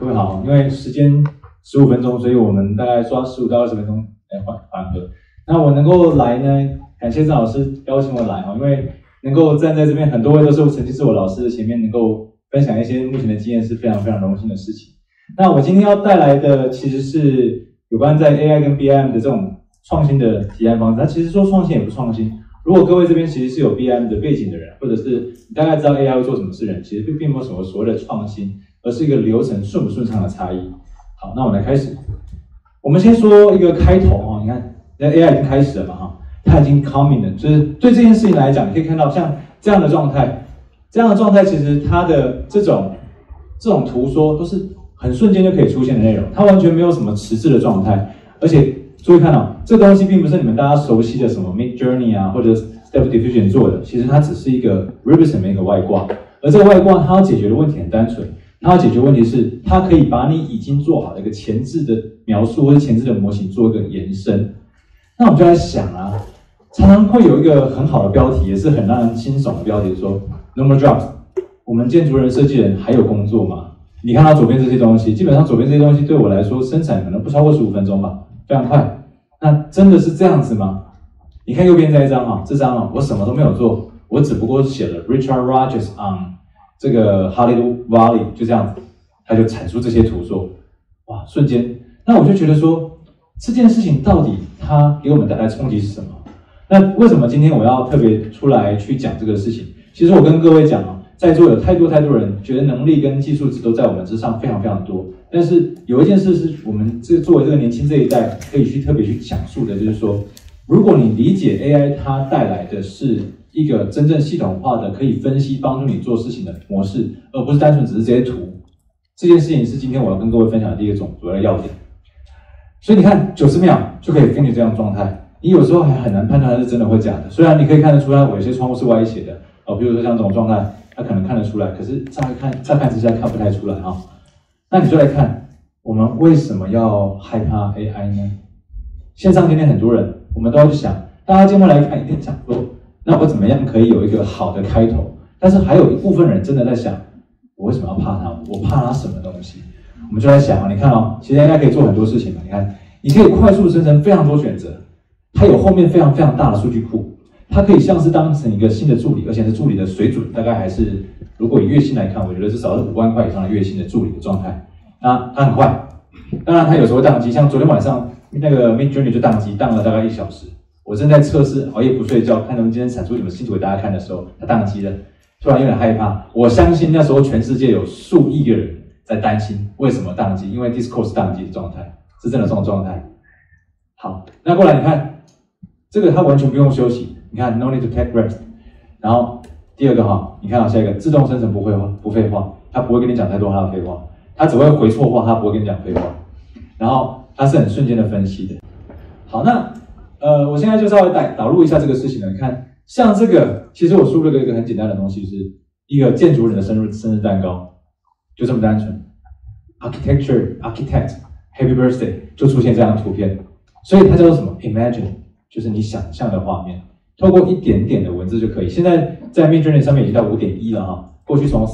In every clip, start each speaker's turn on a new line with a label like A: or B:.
A: 各位好，因为时间15分钟，所以我们大概抓15到20分钟来缓和。那我能够来呢，感谢郑老师邀请我来因为能够站在这边，很多位都是曾经是我老师的前面，能够分享一些目前的经验，是非常非常荣幸的事情。那我今天要带来的其实是有关在 AI 跟 BIM 的这种创新的提案方式。那其实说创新也不创新。如果各位这边其实是有 BIM 的背景的人，或者是你大概知道 AI 会做什么事的人，其实并没有什么所谓的创新，而是一个流程顺不顺畅的差异。好，那我们来开始。我们先说一个开头你看，那 AI 已经开始了嘛它已经 coming 了，就是对这件事情来讲，你可以看到像这样的状态，其实它的这种图说都是很瞬间就可以出现的内容，它完全没有什么迟滞的状态，而且注意看这个东西并不是你们大家熟悉的什么 Midjourney 或者 Step Diffusion 做的，其实它只是一个 Ribbon 的一个外挂，而这个外挂它要解决的问题很单纯，它要解决问题是它可以把你已经做好的一个前置的描述或者前置的模型做一个延伸。那我们就在想常常会有一个很好的标题，也是很让人惊悚的标题，说 No more jobs， 我们建筑人、设计人还有工作吗？你看到左边这些东西，基本上左边这些东西对我来说生产可能不超过15分钟吧，非常快。那真的是这样子吗？你看右边这一张这张我什么都没有做，我只不过是写了 Richard Rogers on 这个 Hollywood Valley， 就这样子，他就产出这些图说，哇，瞬间，那我就觉得说这件事情到底它给我们带来冲击是什么？那为什么今天我要特别出来去讲这个事情？其实我跟各位讲在座有太多人觉得能力跟技术值都在我们之上非常非常多，但是有一件事是我们作为这个年轻这一代可以去特别去讲述的，就是说，如果你理解 AI 它带来的是一个真正系统化的可以分析帮助你做事情的模式，而不是单纯只是这些图，这件事情是今天我要跟各位分享的第一个主要的要点。所以你看90秒就可以给你这样的状态，你有时候还很难判断它是真的或假的。虽然你可以看得出来，我有些窗户是歪斜的比如说像这种状态，它可能看得出来，可是乍看之下看不太出来那你就来看，我们为什么要害怕 AI 呢？线上今天很多人，我们都要去想，大家今天来看一定想说，那我怎么样可以有一个好的开头？但是还有一部分人真的在想，我为什么要怕它？我怕它什么东西？我们就在想你看其实 AI 可以做很多事情你看，你可以快速生成非常多选择，它有后面非常非常大的数据库，它可以像是当成一个新的助理，而且是助理的水准大概还是，如果以月薪来看，我觉得至少是5万块以上的月薪的助理的状态。那它很快，当然它有时候宕机，像昨天晚上那个 Midjourney 就宕了大概1小时。我正在测试，熬夜不睡觉，看他们今天产出什么新图给大家看的时候，它宕机了，突然有点害怕。我相信那时候全世界有数亿个人在担心为什么宕机，因为 Discord 是宕机的状态，是真的这种状态。好，那过来你看，这个它完全不用休息，你看 No need to take rest。然后第二个你看下一个自动生成不废话，它不会跟你讲太多它的废话，它只会回错话，它不会跟你讲废话。然后它是很瞬间的分析的。好，那我现在就稍微导入一下这个事情了。你看，像这个，其实我输入了一个很简单的东西，是一个建筑人的生日蛋糕，就这么单纯。Architect Happy Birthday 就出现这样的图片，所以它叫做什么 ？Imagine， 就是你想象的画面，透过一点点的文字就可以。现在在 Midjourney 上面已经到 5.1 了过去从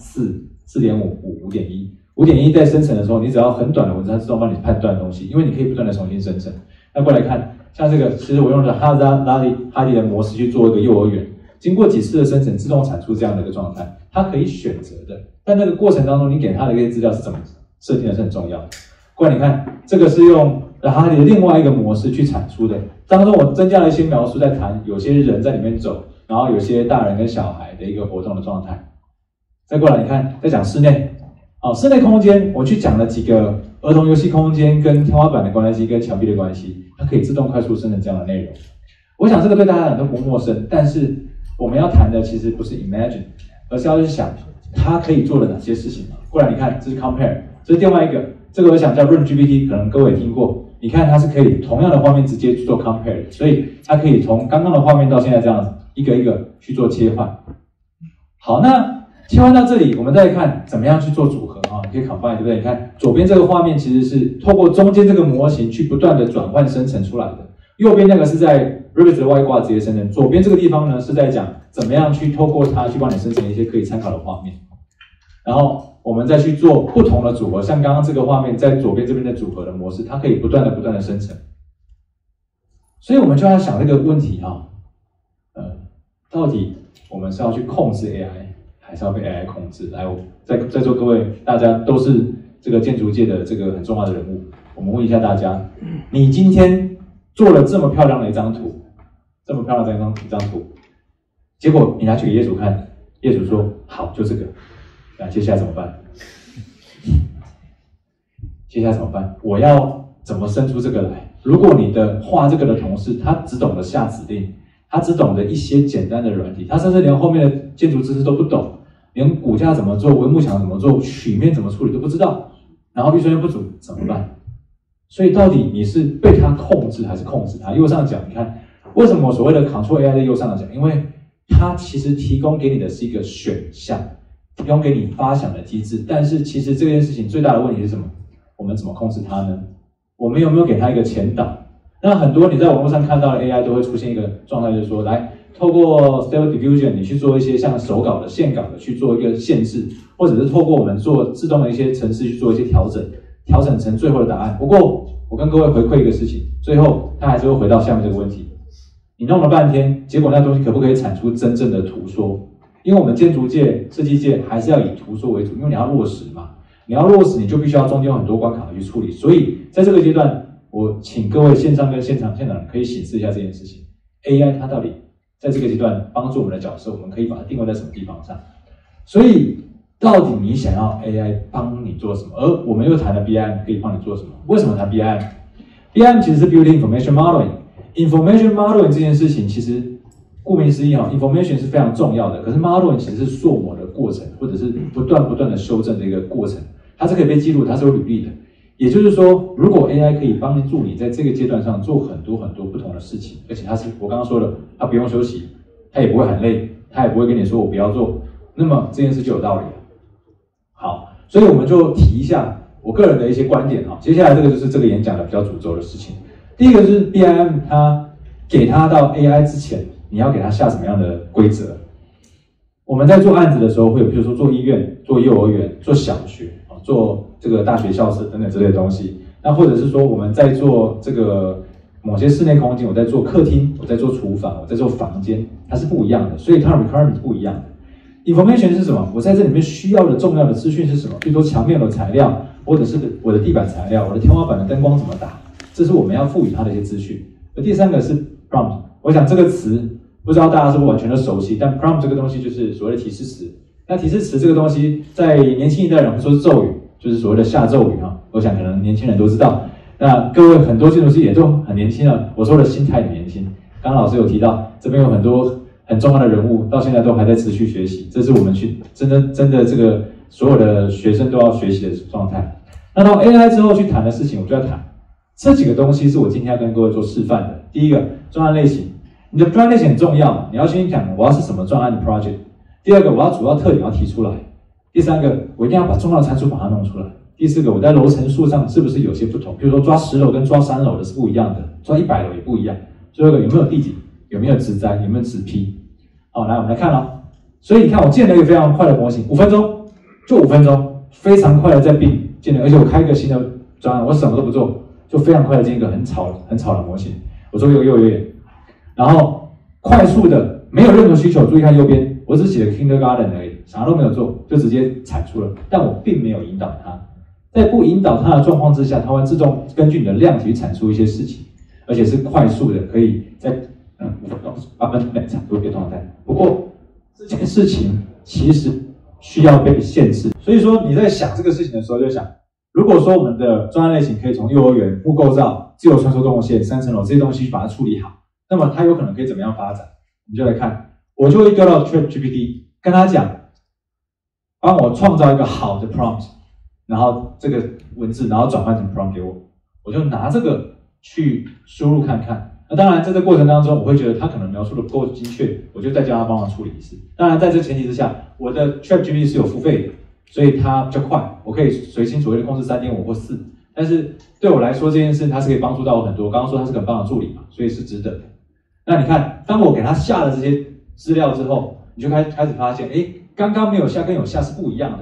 A: 3、4、4.5、5、5.1在生成的时候，你只要很短的文字，它自动帮你判断东西，因为你可以不断的重新生成。那过来看，像这个，其实我用了哈迪的模式去做一个幼儿园，经过几次的生成，自动产出这样的一个状态，它可以选择的。但那个过程当中，你给它的一些资料是怎么设定的是很重要的。过来你看，这个是用哈迪的另外一个模式去产出的，当中我增加了一些描述，在谈有些人在里面走，然后有些大人跟小孩的一个活动的状态。再过来你看，在讲室内。室内空间，我去讲了几个儿童游戏空间跟天花板的关系，跟墙壁的关系，它可以自动快速生成这样的内容。我想这个对大家来讲都不陌生，但是我们要谈的其实不是 imagine， 而是要去想它可以做了哪些事情。过来你看，这是 compare， 这是另外一个，这个我想叫 RunGPT， 可能各位也听过。你看它是可以同样的画面直接去做 compare， 所以它可以从刚刚的画面到现在这样子一个一个去做切换。好，那切换到这里，我们再看怎么样去做组合你可以 combine， 对不对？你看左边这个画面其实是透过中间这个模型去不断的转换生成出来的，右边那个是在 Revit 的外挂直接生成，左边这个地方呢是在讲怎么样去透过它去帮你生成一些可以参考的画面。然后我们再去做不同的组合，像刚刚这个画面在左边这边的组合的模式，它可以不断的生成。所以我们就要想这个问题哈，到底我们是要去控制 AI， 还是要被 AI 控制？来，在座各位大家都是这个建筑界的这个很重要的人物，我们问一下大家，你今天做了这么漂亮的一张图，结果你拿去给业主看，业主说好，就这个，那接下来怎么办？我要怎么生出这个来？如果你的画这个的同事，他只懂得下指令，他只懂得一些简单的软体，他甚至连后面的建筑知识都不懂，连骨架怎么做、帷幕墙怎么做、曲面怎么处理都不知道，然后预算又不足，怎么办？所以到底你是被他控制还是控制他？右上角你看，为什么所谓的 Control AI 在右上角？因为它其实提供给你的是一个选项，提供给你发想的机制，但是其实这件事情最大的问题是什么？我们怎么控制它呢？我们有没有给它一个前导？那很多你在网络上看到的 AI 都会出现一个状态，就是说，来透过 Stable Diffusion， 你去做一些像手稿的、线稿的去做一个限制，或者是透过我们做自动的一些程式去做一些调整成最后的答案。不过我跟各位回馈一个事情，最后它还是会回到下面这个问题：你弄了半天，结果那东西可不可以产出真正的图说？因为我们建筑界、设计界还是要以图说为主，因为你要落实嘛。你要落实，你就必须要中间有很多关卡去处理。所以在这个阶段，我请各位线上跟现场可以显示一下这件事情。AI 它到底在这个阶段帮助我们的角色，我们可以把它定位在什么地方上？所以到底你想要 AI 帮你做什么？而我们又谈了 BIM 可以帮你做什么？为什么谈 BIM？BIM 其实是 Building Information Modeling。Information Modeling 这件事情其实顾名思义哈 ，information 是非常重要的。可是 modeling 其实是塑模的过程，或者是不断的修正的一个过程。它是可以被记录，它是有履历的。也就是说，如果 AI 可以帮助你在这个阶段上做很多不同的事情，而且它是我刚刚说的，它不用休息，它也不会很累，它也不会跟你说我不要做，那么这件事就有道理了。好，所以我们就提一下我个人的一些观点哈。接下来这个就是这个演讲的比较主轴的事情。第一个是 BIM， 它给它到 AI 之前，你要给它下什么样的规则？我们在做案子的时候，会有比如说做医院、做幼儿园、做小学、做这个大学校舍等等之类的东西。那或者是说我们在做这个某些室内空间，我在做客厅，我在做厨房，我在做房间，它是不一样的，所以它的 requirement 是不一样的。Information 是什么？我在这里面需要的重要的资讯是什么？比如说墙面的材料，或者是我的地板材料，我的天花板的灯光怎么打，这是我们要赋予它的一些资讯。而第三个是 prompt， 我想这个词不知道大家是不是完全的熟悉，但 prompt 这个东西就是所谓的提示词。那提示词这个东西，在年轻一代人会说是咒语，就是所谓的下咒语哈。我想可能年轻人都知道。那各位很多建筑师也都很年轻了，我说的心态很年轻。刚刚老师有提到，这边有很多很重要的人物，到现在都还在持续学习，这是我们去真的这个所有的学生都要学习的状态。那到 AI 之后去谈的事情，我就要谈这几个东西，是我今天要跟各位做示范的。第一个，专案类型，你的专案类型很重要，你要先讲我要是什么专案的 project。第二个，我要主要特点要提出来。第三个，我一定要把重要的参数把它弄出来。第四个，我在楼层数上是不是有些不同？比如说抓10楼跟抓3楼的是不一样的，抓100楼也不一样。最后一个，有没有地景？有没有植栽？有没有植批？好，来我们来看哦。所以你看，我建了一个非常快的模型，5分钟，就5分钟，非常快的在建了，而且我开一个新的专案，我什么都不做，就非常快的建一个很吵的模型。我做一个幼儿园，然后快速的没有任何需求，注意看右边，我只写了 kindergarten 而已，啥都没有做，就直接产出了，但我并没有引导它。在不引导它的状况之下，它会自动根据你的量体产出一些事情，而且是快速的，可以在5分钟8分钟内产出一个状态。不过这件事情其实需要被限制，所以说你在想这个事情的时候，就想，如果说我们的专案类型可以从幼儿园、木构造、自由穿梭动线、3层楼这些东西把它处理好，那么它有可能可以怎么样发展？我们就来看，我就会丢到 ChatGPT， 跟他讲，帮我创造一个好的 prompt， 然后这个文字，然后转换成 prompt 给我，我就拿这个去输入看看。那当然，在这过程当中，我会觉得他可能描述的不够精确，我就再叫他帮忙处理一次。当然，在这前提之下，我的 ChatGPT 是有付费的，所以它比较快，我可以随心所欲的控制3.5或4。但是对我来说，这件事它是可以帮助到我很多。刚刚说它是个很棒的助理嘛，所以是值得的。那你看，当我给他下了这些资料之后，你就开始发现，刚刚没有下跟有下是不一样的。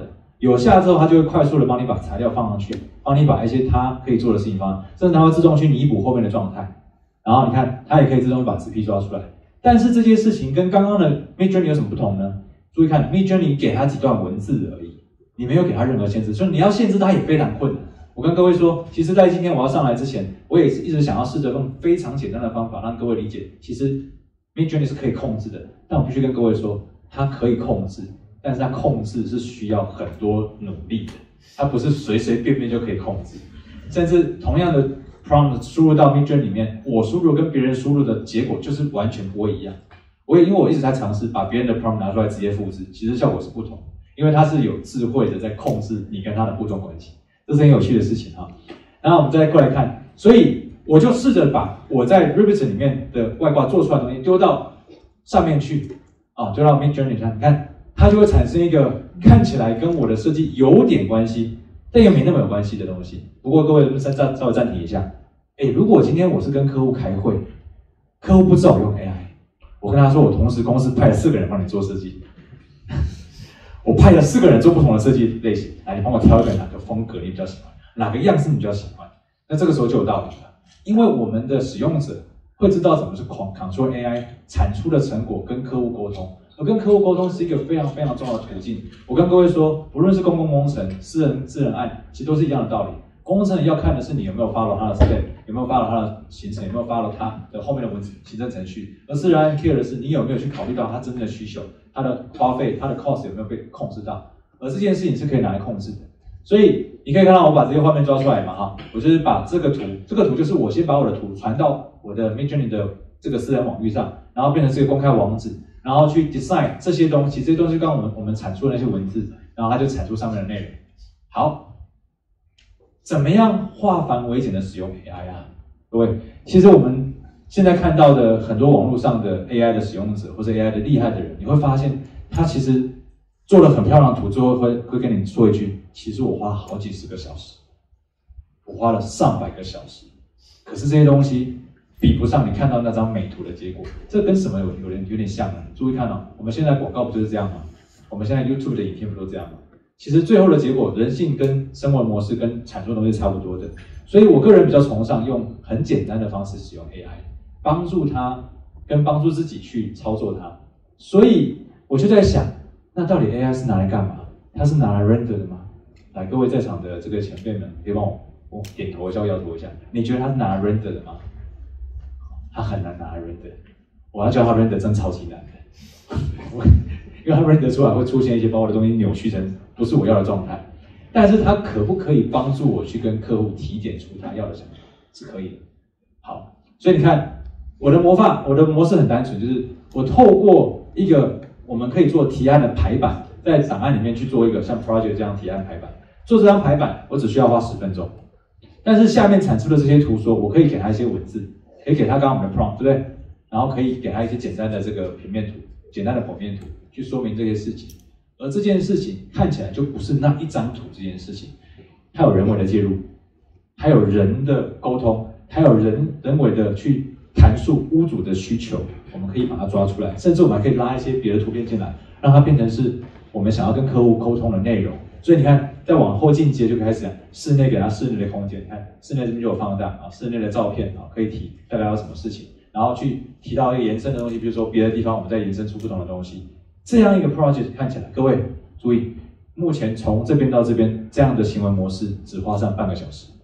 A: 有下之后，它就会快速的帮你把材料放上去，帮你把一些它可以做的事情放上，甚至它会自动去弥补后面的状态。然后你看，它也可以自动把字批抓出来。但是这些事情跟刚刚的 Midjourney 有什么不同呢？注意看 ，Midjourney 给它几段文字而已，你没有给它任何限制，所以你要限制它也非常困难。我跟各位说，其实在今天我要上来之前，我也是一直想要试着用非常简单的方法让各位理解，其实 Midjourney 是可以控制的。但我必须跟各位说，它可以控制，但是它控制是需要很多努力的，它不是随随便便就可以控制。甚至同样的 prompt 输入到 Midjourney 里面，我输入跟别人输入的结果就是完全不会一样。因为我一直在尝试把别人的 prompt 拿出来直接复制，其实效果是不同，因为它是有智慧的在控制你跟它的互动关系。这是很有趣的事情哈。然后我们再过来看，所以我就试着把我在 Ribbit 里面的外挂做出来的东西丢到上面去啊，丢到 Midjourney 上，你看它就会产生一个看起来跟我的设计有点关系，但又没那么有关系的东西。不过各位稍微暂停一下，如果今天我是跟客户开会，客户不知道我用 AI， 我跟他说我同时公司派了4个人帮你做设计。我派了4个人做不同的设计类型，来，你帮我挑一个哪个风格你比较喜欢，哪个样式你比较喜欢。那这个时候就有道理了，因为我们的使用者会知道怎么是 Control AI 产出的成果跟客户沟通，而跟客户沟通是一个非常非常重要的途径。我跟各位说，不论是公共工程、私人案，其实都是一样的道理。公共工程要看的是你有没有 follow 它的 step， 有没有 follow 它的行程，有没有 follow 它的后面的行政程序。而私人案 care 的是你有没有去考虑到它真正的需求。它的花费、它的 cost 有没有被控制到？而这件事情是可以拿来控制的。所以你可以看到我把这些画面抓出来嘛，哈，我就是把这个图就是我先把我的图传到我的 Midjourney 的这个私人网域上，然后变成这个公开网址，然后去 design 这些东西，这些东西刚刚我们产出的那些文字，然后它就产出上面的内容。好，怎么样化繁为简的使用 AI 啊？各位，其实我们现在看到的很多网络上的 AI 的使用者或者 AI 的厉害的人，你会发现他其实做了很漂亮的图，最后会跟你说一句：其实我花了好几十个小时，我花了上百个小时，可是这些东西比不上你看到那张美图的结果。这跟什么有点像呢？注意看哦，我们现在广告不就是这样吗？我们现在 YouTube 的影片不都这样吗？其实最后的结果，人性跟生活模式跟产出的东西差不多的。所以我个人比较崇尚用很简单的方式使用 AI。帮助他跟帮助自己去操作它，所以我就在想，那到底 AI 是拿来干嘛？它是拿来 render 的吗？来，各位在场的这个前辈们，可以帮我点头一下、摇头一下。你觉得它是拿来 render 的吗？它很难拿来 render， 我要教它 render 真超级难的，因为它 render 出来会出现一些把我的东西扭曲成不是我要的状态。但是它可不可以帮助我去跟客户提点出他要的想法？是可以的。好，所以你看。我的模式很单纯，就是我透过一个我们可以做提案的排版，在档案里面去做一个像 project 这样提案排版。做这张排版，我只需要花10分钟。但是下面产出的这些图说，我可以给他一些文字，可以给他刚刚我们的 prompt， 对不对？然后可以给他一些简单的这个平面图、简单的剖面图，去说明这些事情。而这件事情看起来就不是那一张图这件事情，它有人为的介入，还有人的沟通，还有人为的去阐述屋主的需求，我们可以把它抓出来，甚至我们还可以拉一些别的图片进来，让它变成是我们想要跟客户沟通的内容。所以你看，再往后进阶就开始讲室内给它室内的空间，你看室内这边就有放大啊，室内的照片啊可以提大概要什么事情，然后去提到一个延伸的东西，比如说别的地方我们再延伸出不同的东西。这样一个 project 看起来，各位注意，目前从这边到这边这样的行为模式只花上半个小时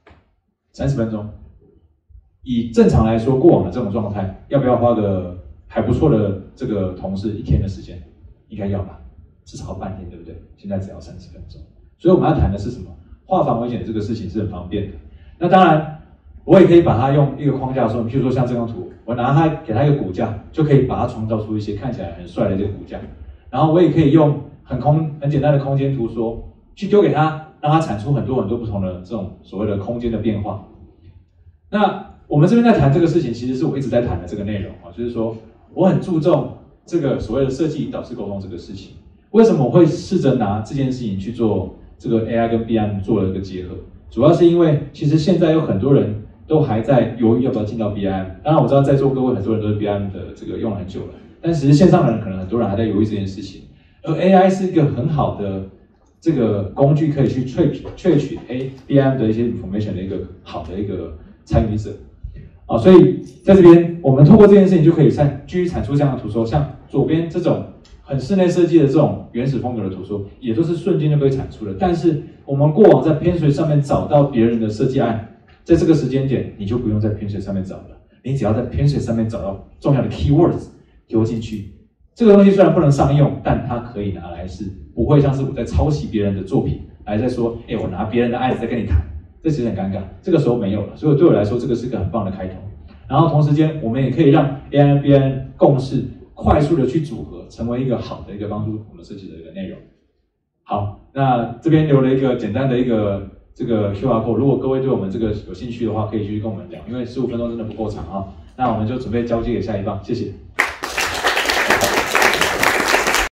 A: ，30分钟。以正常来说，过往的这种状态，要不要花个还不错的这个同事1天的时间？应该要吧，至少要半天，对不对？现在只要30分钟。所以我们要谈的是什么？化繁为简这个事情是很方便的。那当然，我也可以把它用一个框架说，譬如说像这张图，我拿它给它一个骨架，就可以把它创造出一些看起来很帅的这个骨架。然后我也可以用很简单的空间图说，去丢给它，让它产出很多不同的这种所谓的空间的变化。那我们这边在谈这个事情，其实是我一直在谈的这个内容啊，就是说我很注重这个所谓的设计引导式沟通这个事情。为什么我会试着拿这件事情去做这个 AI 跟 BIM 做了一个结合？主要是因为其实现在有很多人都还在犹豫要不要进到 BIM。当然我知道在座各位很多人都是 BIM 的这个用了很久了，但其实线上的人可能很多人还在犹豫这件事情。而 AI 是一个很好的这个工具可以去萃取BIM 的一些 information 的一个好的一个参与者。所以在这边我们透过这件事情就可以继续产出这样的图说，像左边这种很室内设计的这种原始风格的图说，也都是瞬间就可以产出的。但是我们过往在 Pinterest 上面找到别人的设计案，在这个时间点你就不用在 Pinterest 上面找了，你只要在 Pinterest 上面找到重要的 keywords 丢进去。这个东西虽然不能上用，但它可以拿来是不会像是我在抄袭别人的作品，来在说，我拿别人的案子在跟你谈，这其实很尴尬。这个时候没有了，所以对我来说，这个是个很棒的开头。然后同时间，我们也可以让 AI BIM 共识快速的去组合，成为一个好的一个帮助我们设计的一个内容。好，那这边留了一个简单的一个这个 QR code， 如果各位对我们这个有兴趣的话，可以继续跟我们聊，因为15分钟真的不够长啊。那我们就准备交接给下一棒，谢谢。